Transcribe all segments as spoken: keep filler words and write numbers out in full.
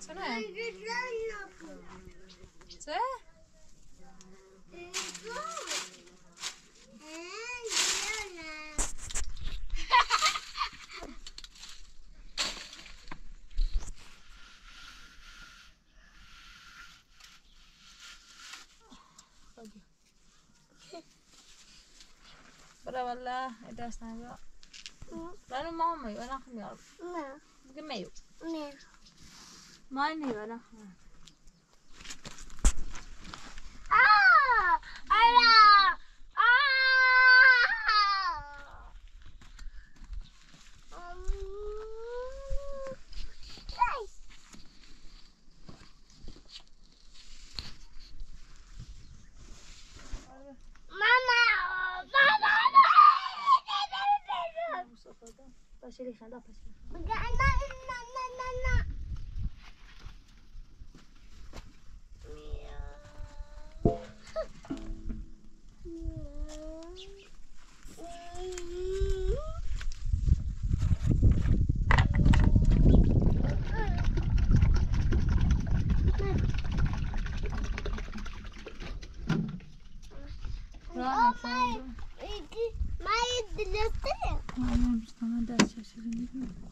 شنو؟ چه؟ برا والله درس نبرا لانه ماما يبقى ناخذ يلا نه بقى مايو نه ما اني يبقى ناخذ آه آه باشيلي خلاص باشيلي ما يدلسته انا بس ما درس شيء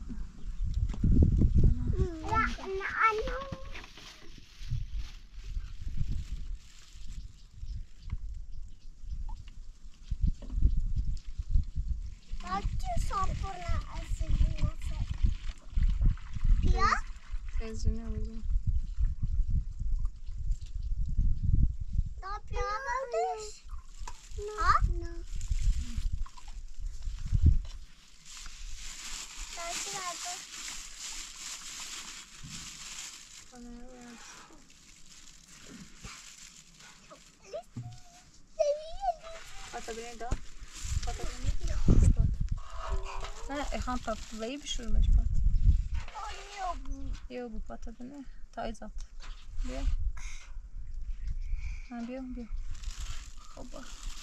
لا انا Aqui só por assim, Pia? Fez de novo. Dá Pia Valdez? Não. Não. Tá tirado. Pata beni de. Pata beni. نه اخوان پا وی بشور مش پات یو بو پاتا بنه تا ایزاد بیا ها بیا بیا خوبا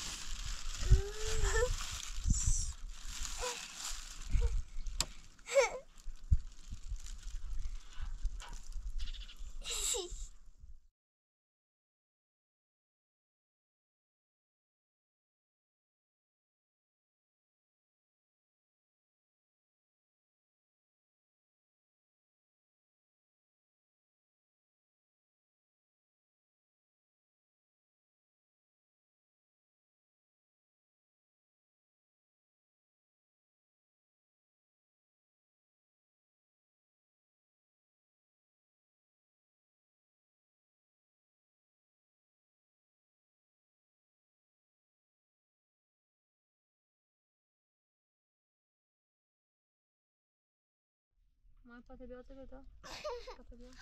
ما پاتا بیاد بدا پاتا بیاد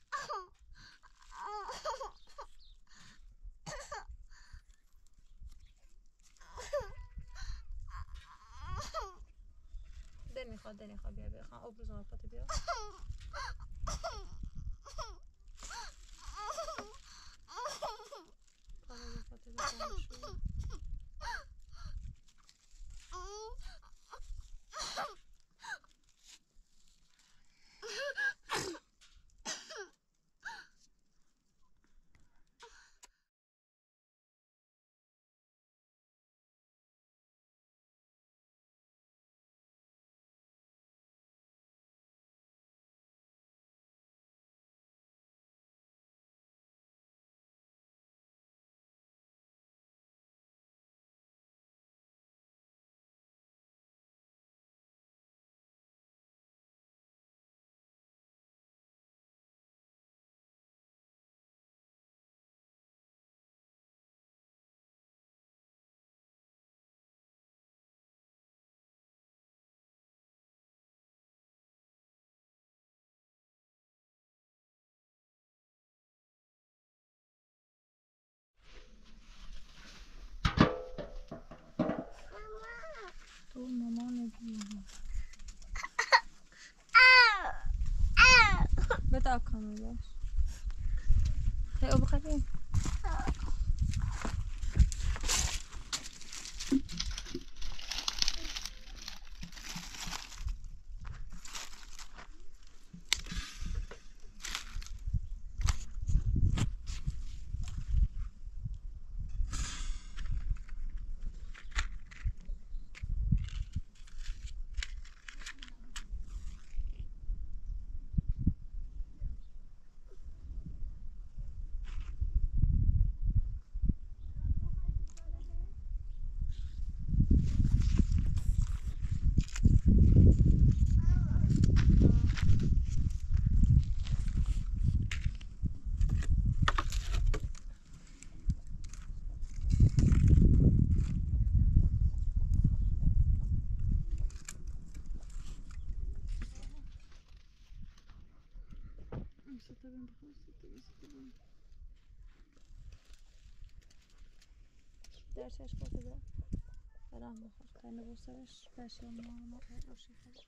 دل میخواد دل میخواد بیا بیا خواهم ابروز ما پاتا بیا پاتا بیا تو مامان بیا بتا کامل باش خیلی او بخواه در چشم بده برام بخور تنه بوسش باشه ما روشی خاله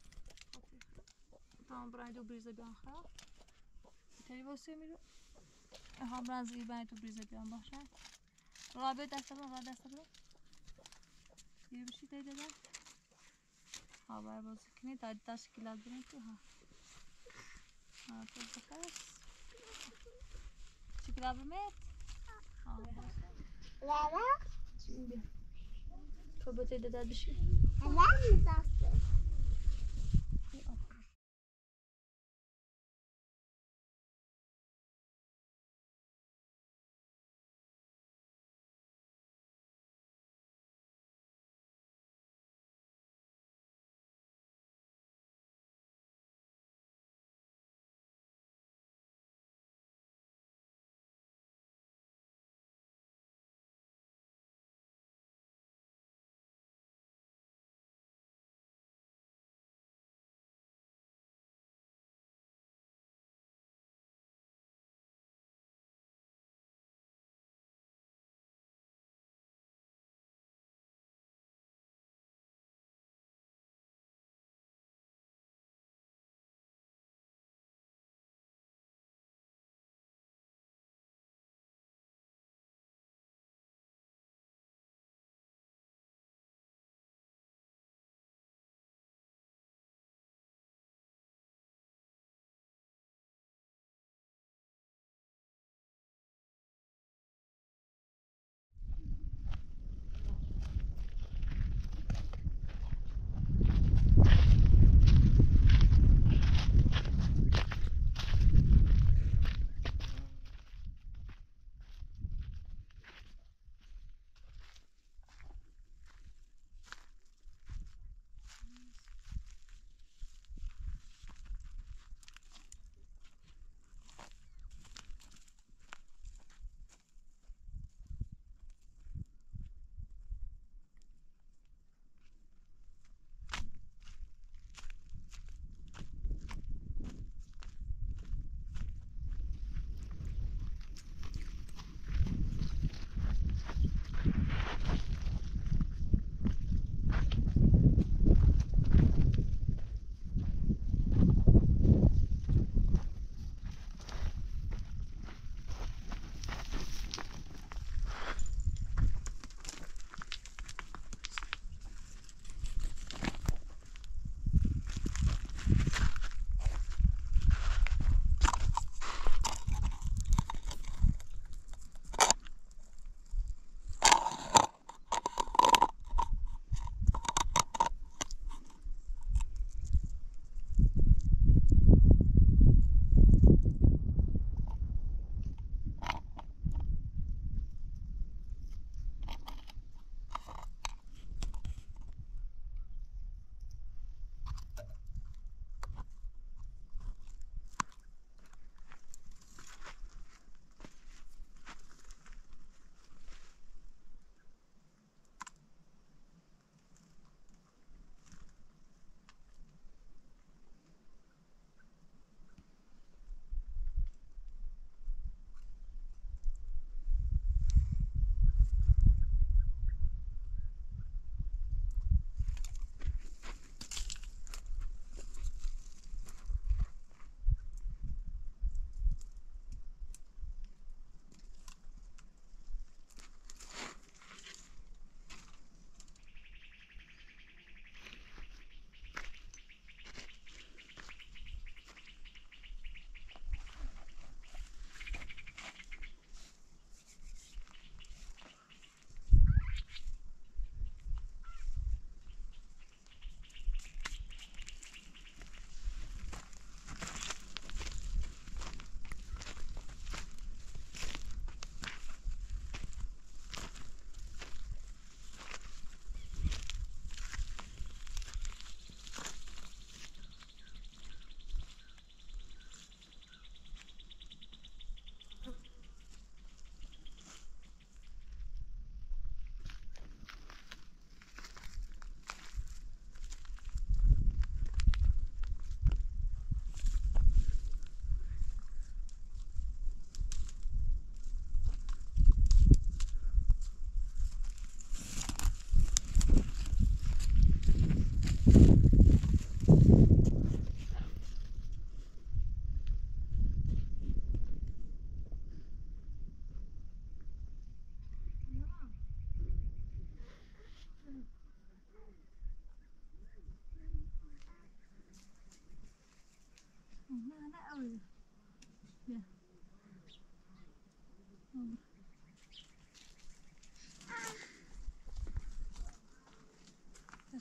تمام برای دو بریزه بیان خواه تری بوسه میرو هم رازی باید دو بریزه بیان باشه رابط دسته برو رابط دسته برو یه بشی تایی داده ها باید بازی کنی تا تشکیلات برین تو ها ها تو بخست شکلات برمید ها باشه Lara? بیا تو بایی داده بشی Lara mı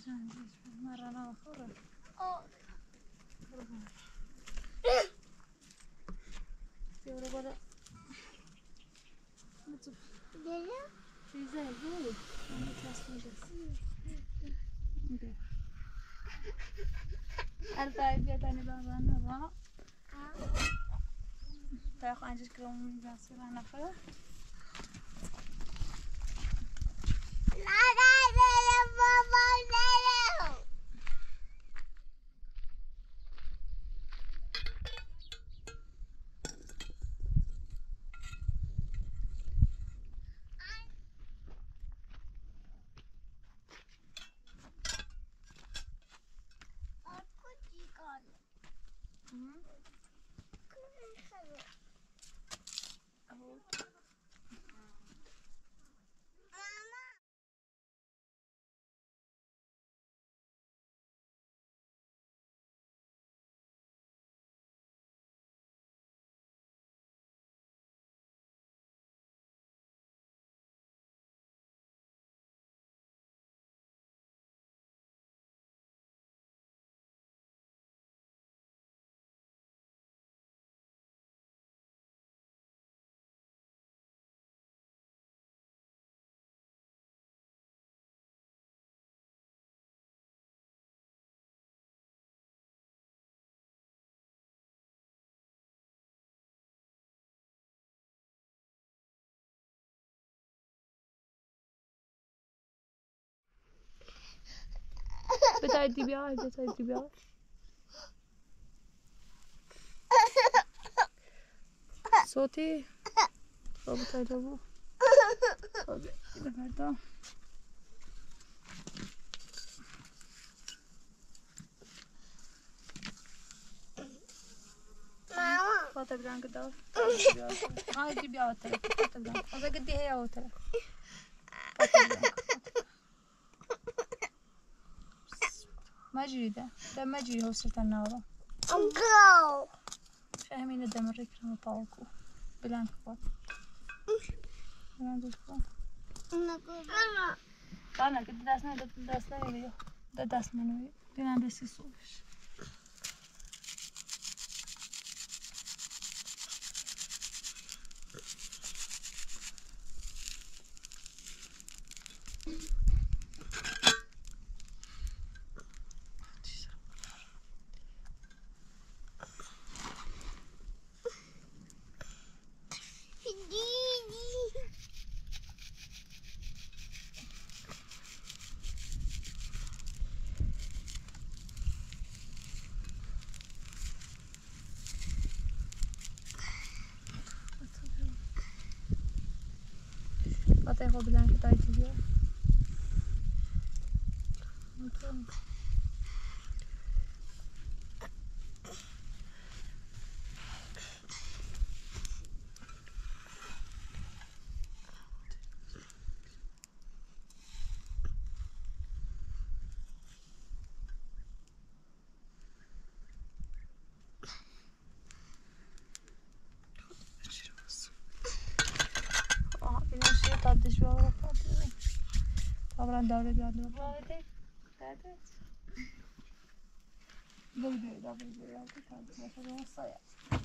مرة أنا أخرى يورو بلا نشوف دلو في زي هو أنا تلاصي جس أربعة بيتاني بابا نرى تاخو عندك كلام جاسر أنا خير لا لا لا بابا لا بتعدي بيعي بتعدي بيعي صوتي خب بتعدي أبو خب إذا فردا ماما فاتك دان كده هاي دي بيعي ترى فاتك دان أذا قدي هي أو ترى فاتك دان ما جريده ده ما جري هو صرت النورة go فاهمين الدم الركرة مطاوكو بلانك فات بلانك فات ماما أنا قد داسنا قد داسنا يبيه ده داسنا نوي بلان دسي صوفش أتاخو بلانك تايتي بيا تعدش بقى ولا تعدش طبعا دوري قاعد نروح قلبي ده قلبي يا تعدش مثلا وصايا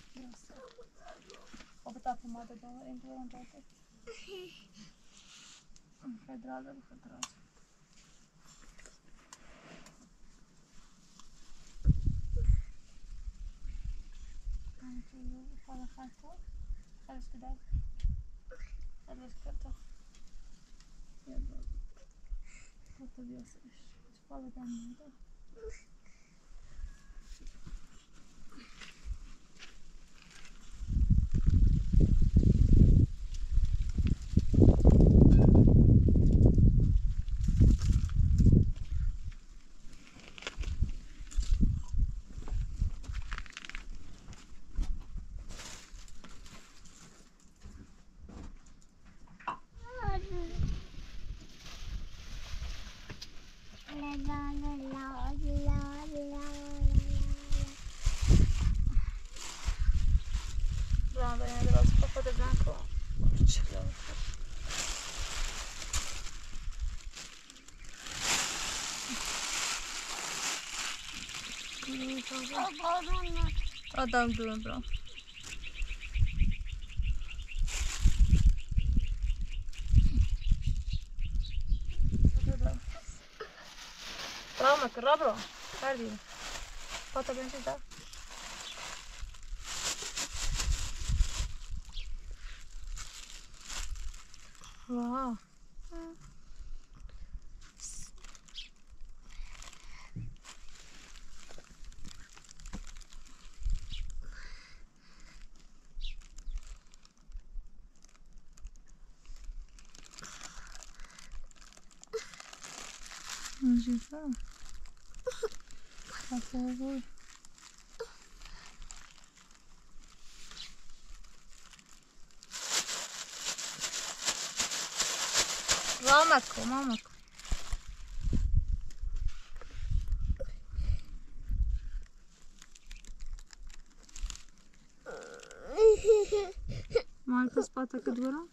وبتعرف ما تدور انت وين تعدش فدرالة بفدرالة خلاص خلاص خلاص كده خلاص كده يلا كنت بيوصلش والله دم ده آدم دون برام برام کرد برام کردی پاتا بینشی دار واه نجیبه تفاوی رامکو مامکو مارکس پاتا کد برام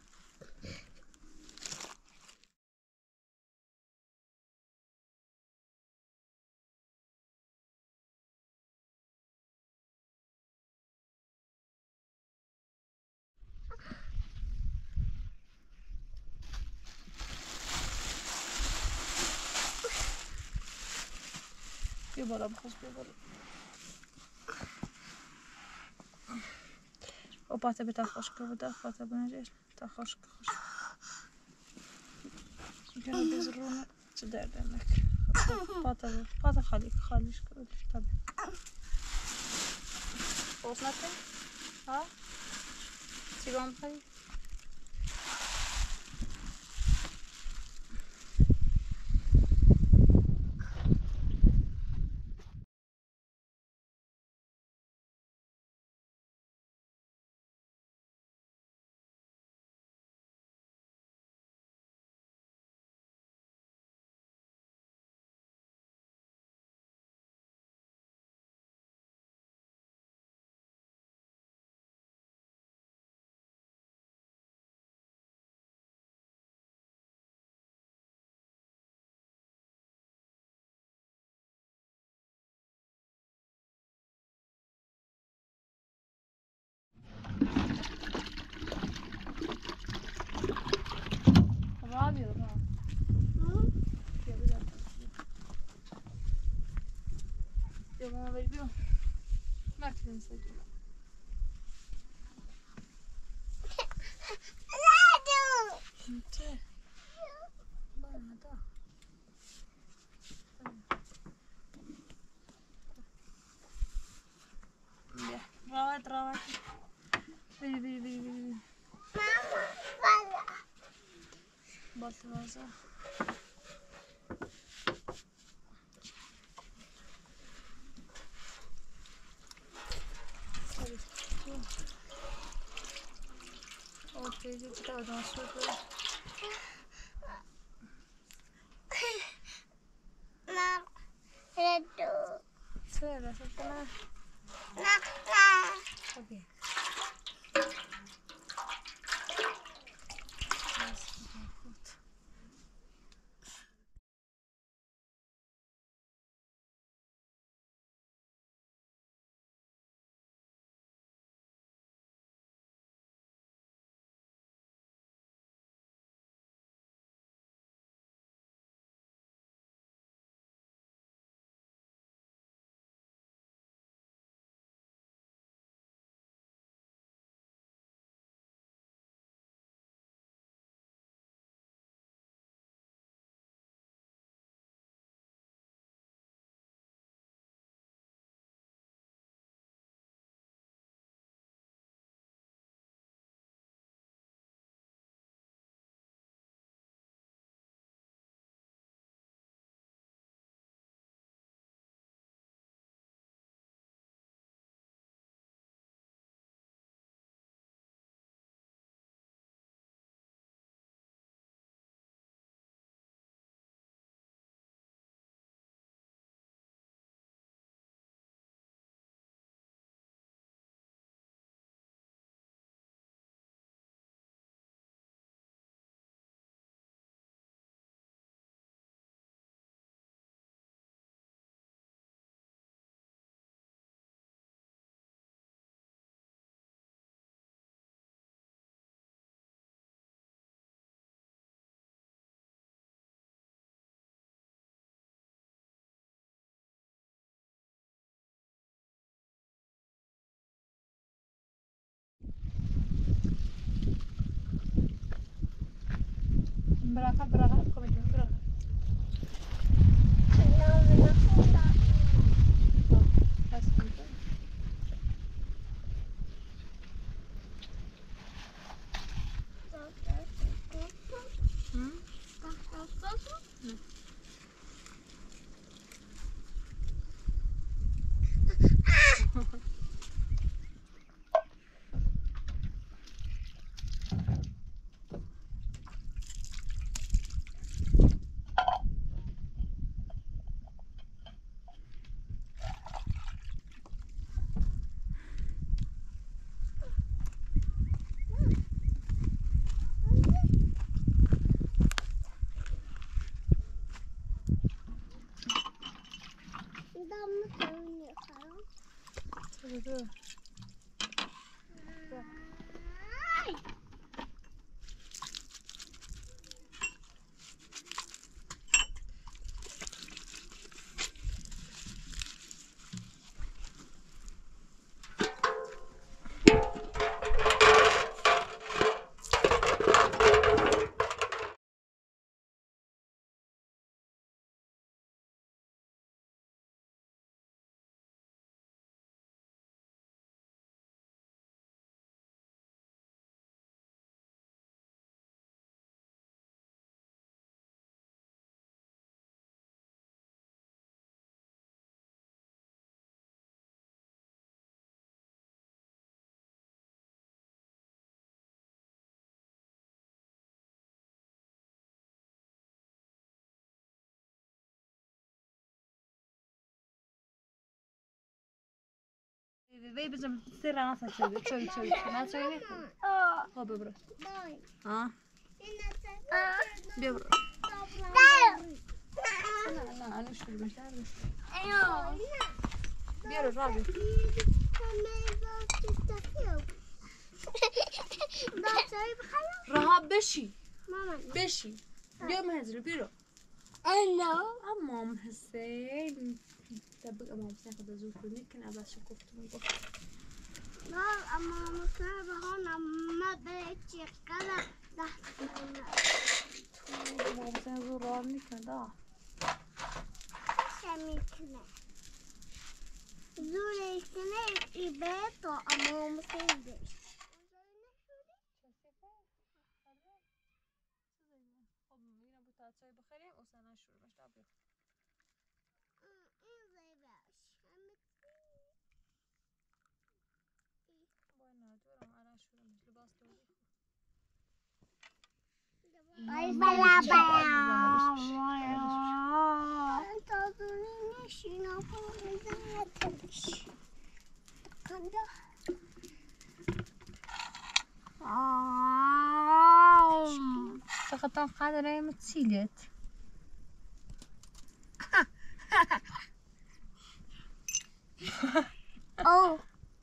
بیا بالا بخوش بیا بالا او پاتا بتا خوش که بوده پاتا بنجش تا خوش که خوش کنه بزرونه چه درده نک پاتا پاتا خالی خالیش که تابه خوش نکن ها چی گام خواهی رابی رو با بیا بیا بیا ماما بری بیا مکتبین سجی چه بای مدا بیا راوت راوت بری بری بری بری باز بازا اوکی چه تا آدم شد چرا سفره اوکی براقة براقة كوميدي براقة وی بزنم سر ناسا شوی شوی شوی نه شوی خب برو آه بیا برو نه نه انوش برو بشتر بیا رو رابی رها بشی بشی بیا مهزرو بیرو امام حسین تبقى امام حسين خد زوج يمكن ابى شكفت من قف لا امام حسين هون ما بيت يكلا ده امام حسين زوراني كذا شميتنا زوري سنة إبادة امام حسين ده Bye bye فقط قادرة متسيلت Oh.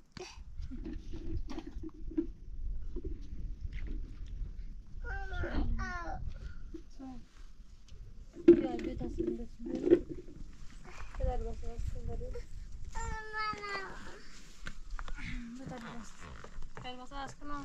يا بيت أصلا بس بيت كذا بس بس كذا بس بس كذا بس أسكنه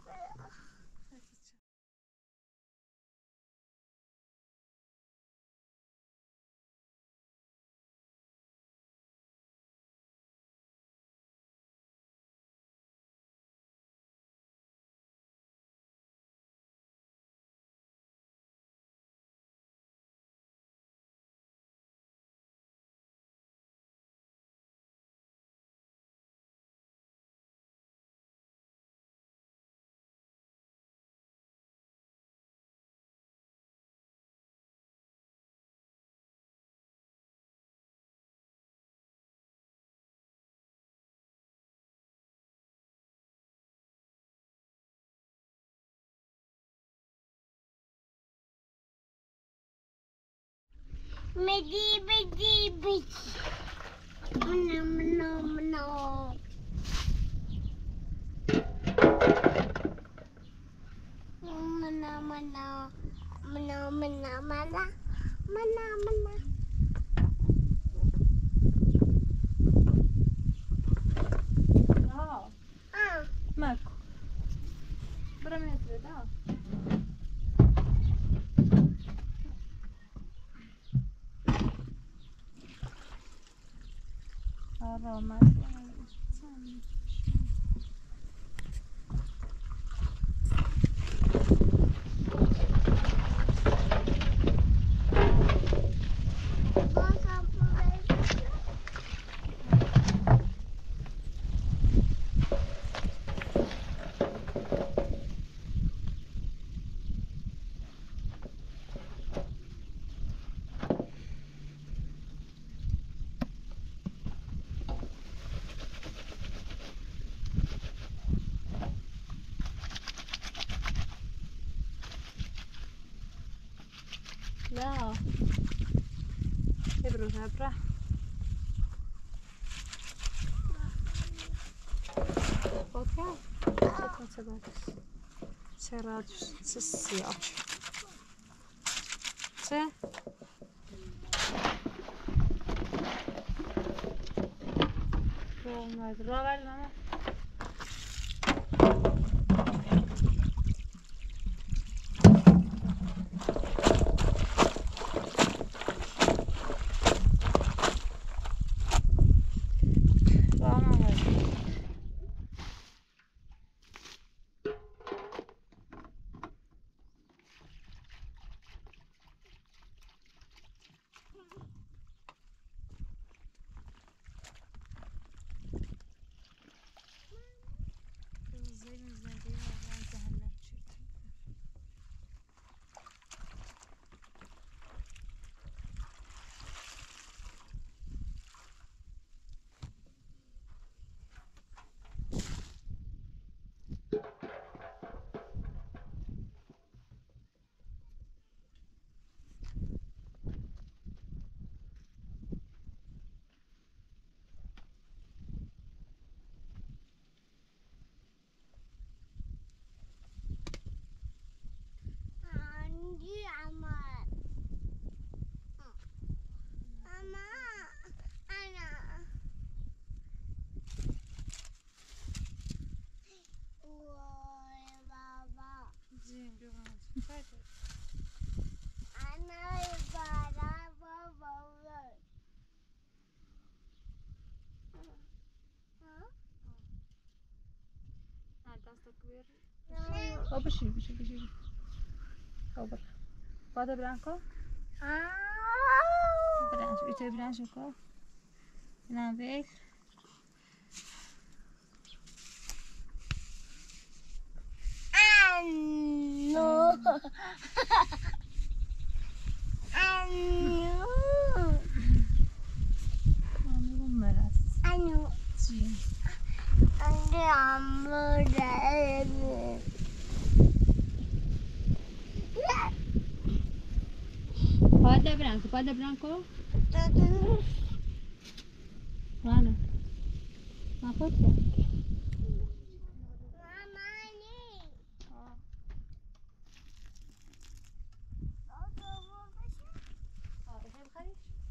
Medi, medi, medi. Mana, mana, mana. Mana, mana, mana, mana, mana, mana, mana. آه Ah, ماكو برا من هسه ده Zahra olmaz. لا ابرو ابره اوكي شكرا سباتس سراج سسياج سه روماد راول ماما Oh, bersih, bersih, bersih. Oh, ber. Pada branco? Branco, itu branco kok. Nah, baik. Anu. Anu. Anu meras. Anu. Sim. Anu amor. Pada branco, pada branco. Mana? Apa tu? Mama ni. Oh. Oh, ini bukan?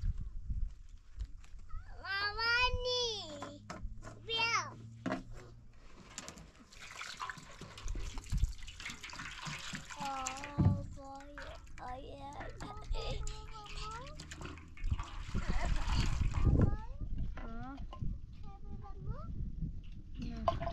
Mama ni. Biar. Oh boy, oh yeah. Ah. Happy Mama. No.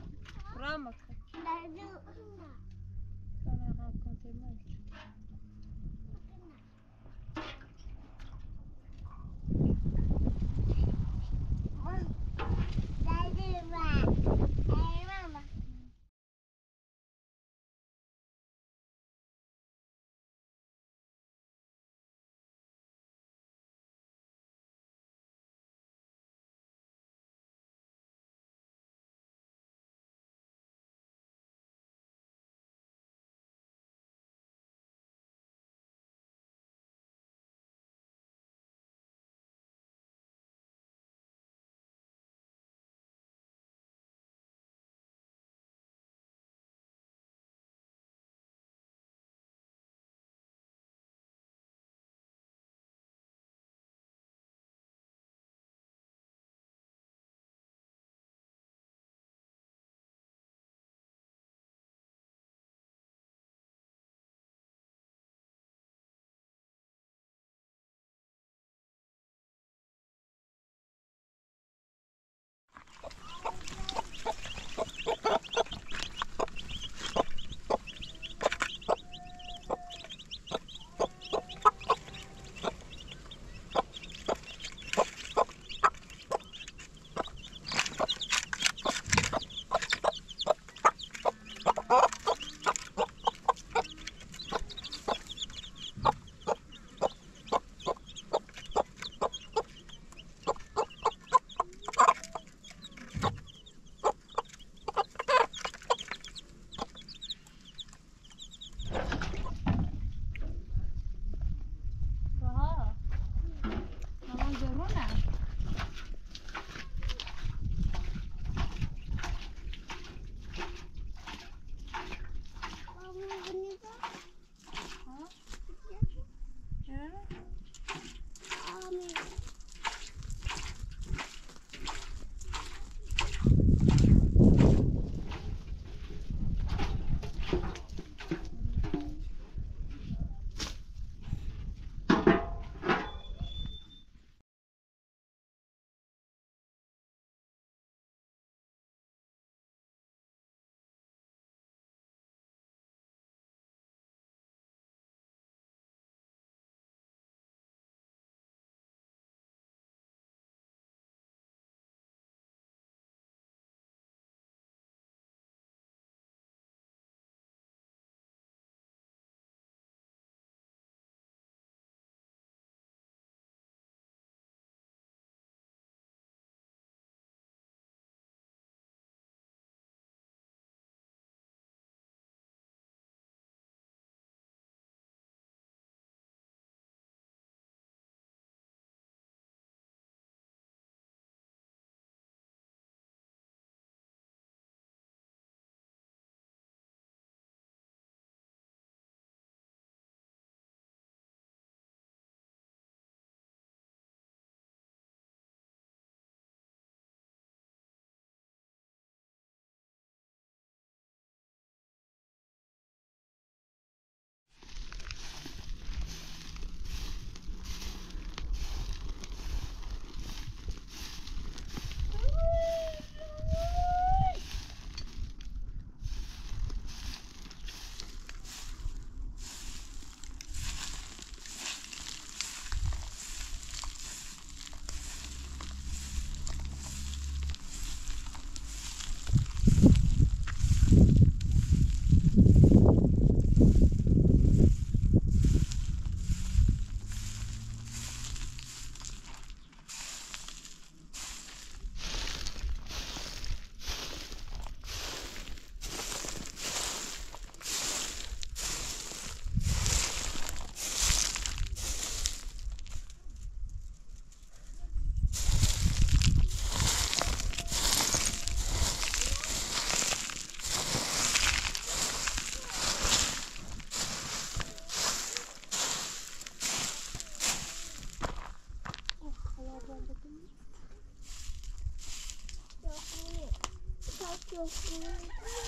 Thank you.